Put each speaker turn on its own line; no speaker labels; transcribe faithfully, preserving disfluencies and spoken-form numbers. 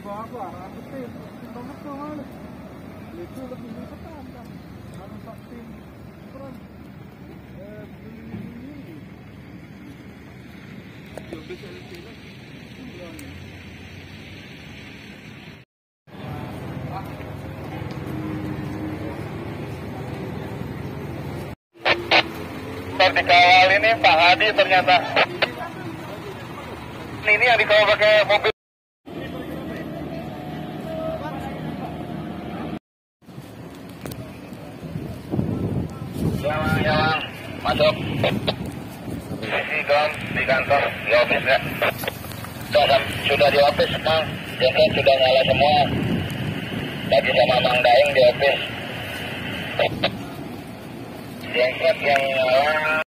bago-bago, arapatin. Banget tuh mana? Itu lebih lipetan kan. Harus saktim. Kurang. Eh, ini. Yo bisa lihat.
Dikawal ini Pak Hadi ternyata. Ini yang dikawal pakai mobil. Ya, ya, masuk. Isi kom di kantor, di office ya. Sudah, sudah di office, Bang. Jaket sudah nyala semua. Lagi sama Bang Daeng di office. Jaket yang nyala.